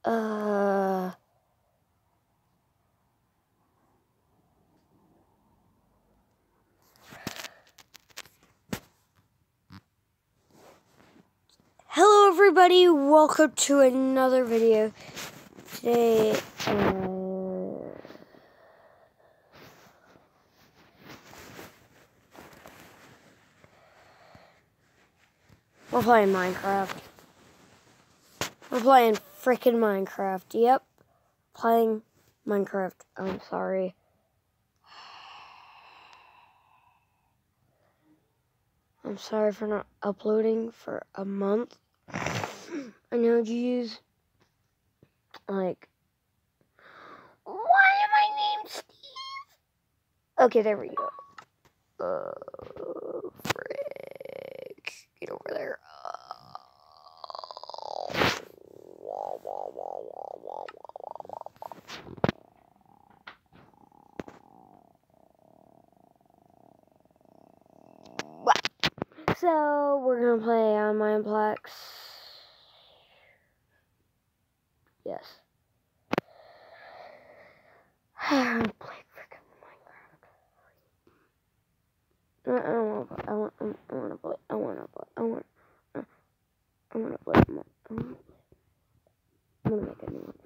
Hello everybody, welcome to another video. Today, we're playing Minecraft. We're playing frickin' Minecraft. Yep, playing Minecraft. I'm sorry. I'm sorry for not uploading for a month. I know you use, like, why am I named Steve? Okay, there we go. Frick. Get over there. So, we're gonna play on Mineplex. Yes. I don't play freaking Minecraft. I want to play. I want to play. I'm gonna make a new one.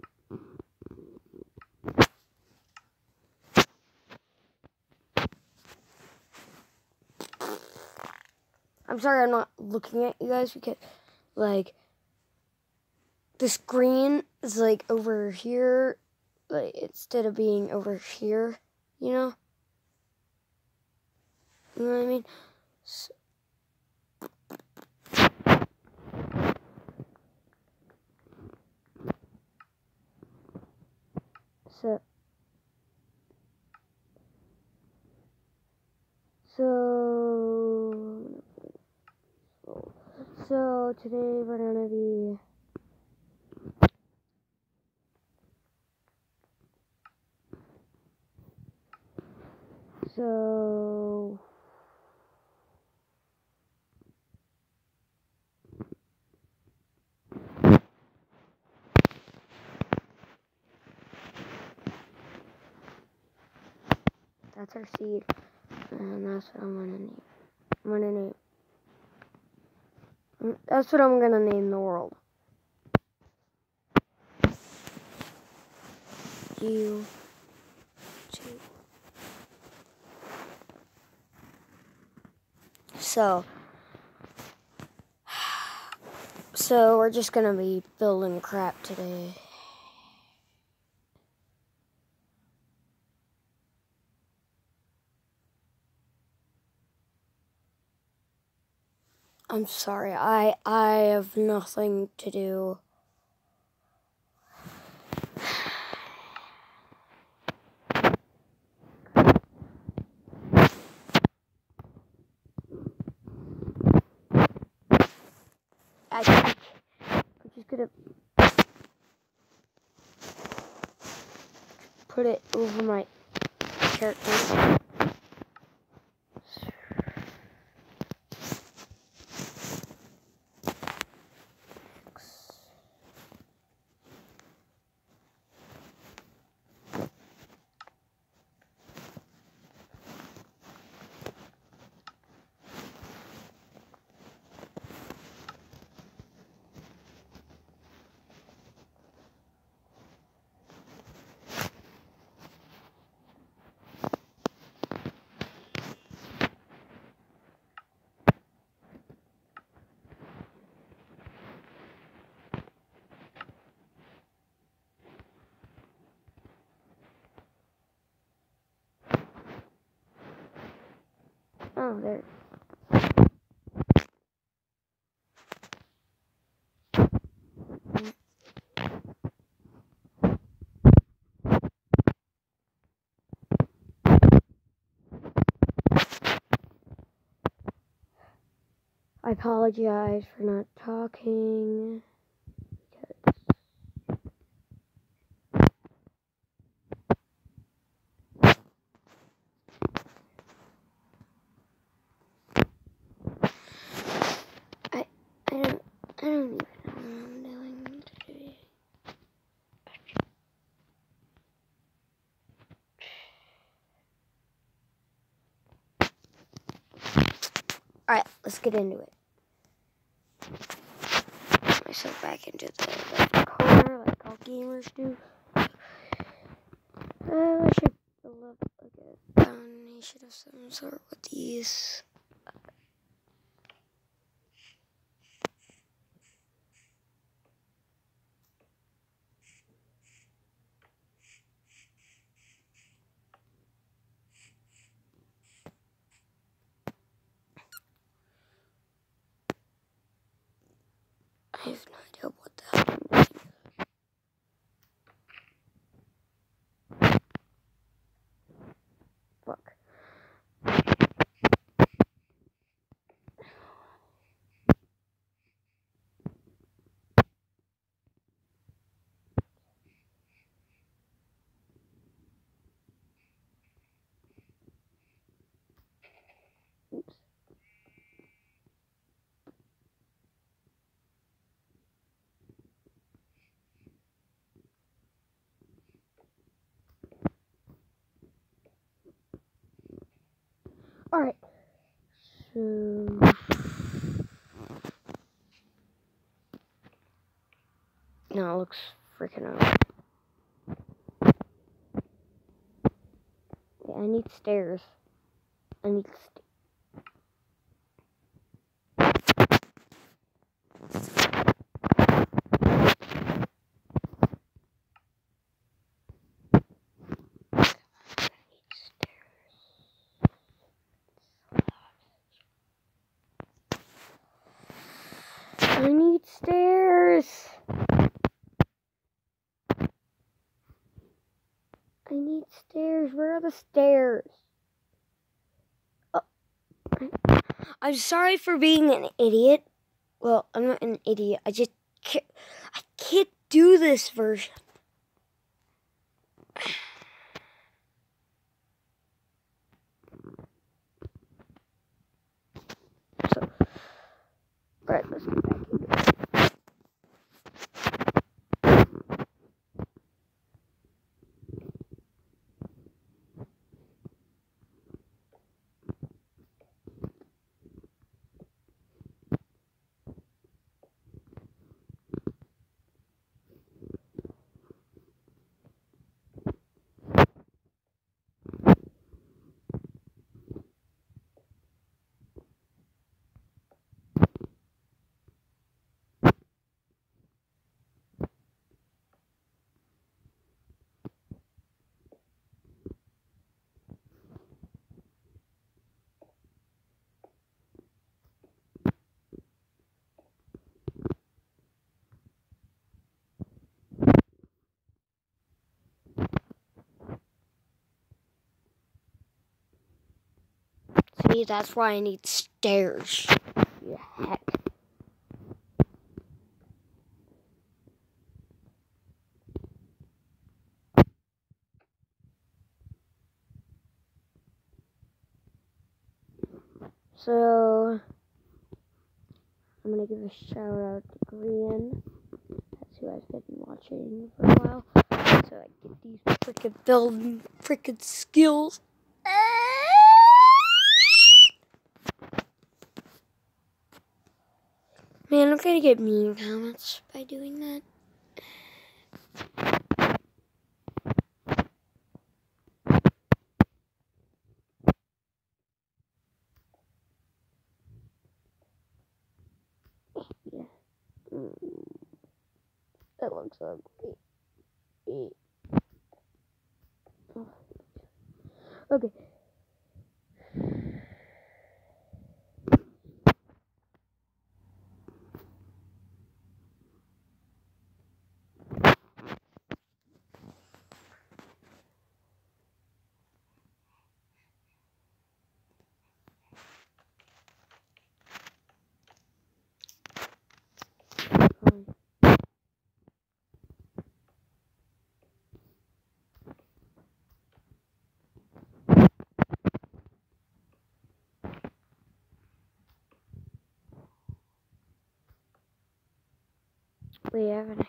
I'm sorry I'm not looking at you guys because, like, the screen is, like, over here, like, instead of being over here, you know? You know what I mean? So today we're gonna be that's our seed, and that's what I'm gonna name. That's what I'm gonna name the world. You. So we're just gonna be building crap today. I'm sorry, I have nothing to do. I'm just gonna put it over my character. Oh, there. I apologize for not talking. I don't even know what I'm doing today. let's get into it. Put myself back into the left corner like all gamers do. I should build up like a foundation of some sort with these. I have no idea what the hell I'm doing. Fuck. Oops. Alright. So now it looks freaking out. Yeah, I need stairs. I need I need stairs. I need stairs. Where are the stairs? Oh. I'm sorry for being an idiot. Well, I'm not an idiot. I can't do this version. So, alright, let's get back into it. See, that's why I need stairs. Yeah, heck. So, I'm gonna give a shout out to Grian. That's who I've been watching for a while. So I get these freaking skills. Man, I'm gonna get mean comments by doing that. Yeah. That looks ugly. Okay. We have an idea.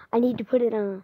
I need to put it on.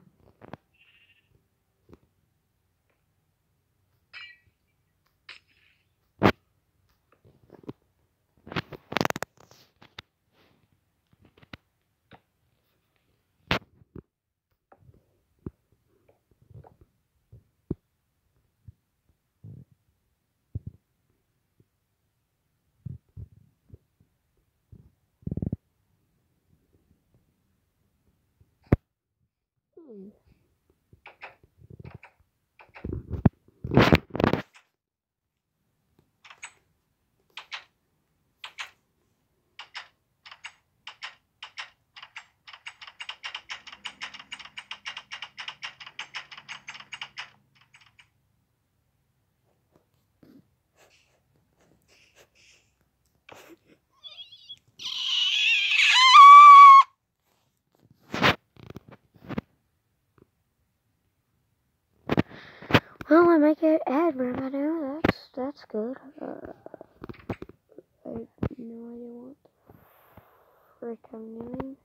Well, I might get ad revenue. That's good. I have no idea what the frick I'm doing.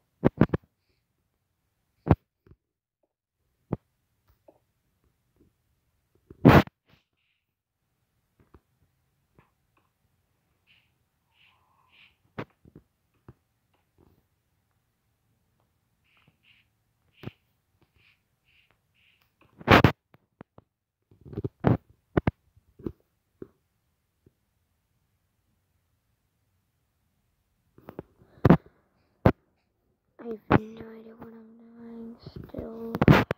I have no idea what I'm doing still.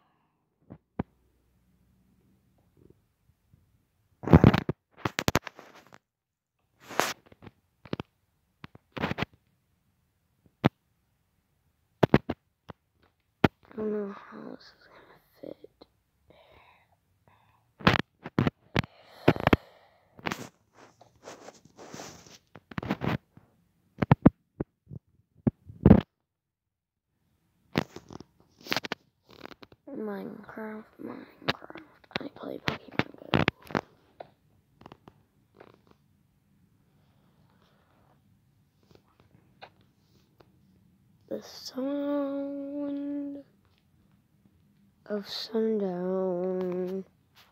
I don't know how this is gonna fit. Minecraft. I play Pokemon Go. The sound of sundown.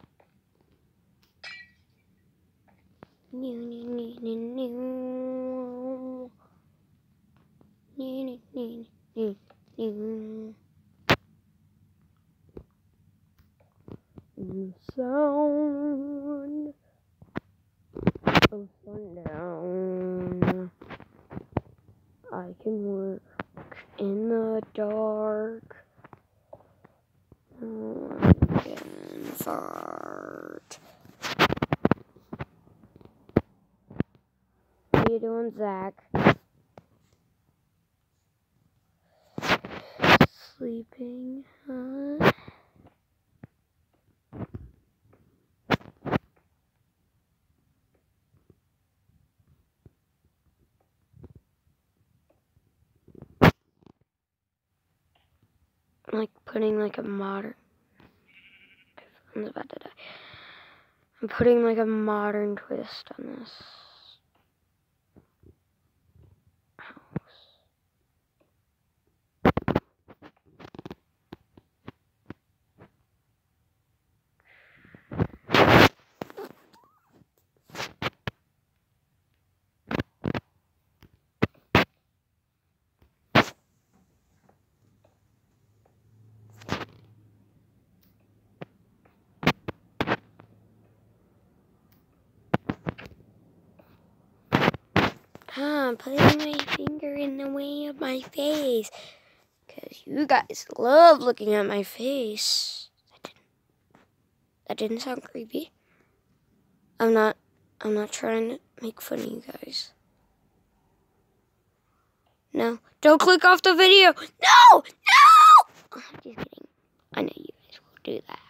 The sound of sundown. I can work in the dark. I can fart. How you doing, Zach? Sleeping, huh? Like putting like a modern. I'm about to die. I'm putting like a modern twist on this house. I'm putting my finger in the way of my face. Because you guys love looking at my face. That didn't sound creepy. I'm not trying to make fun of you guys. No, don't click off the video. No! I'm just kidding. I know you guys will do that.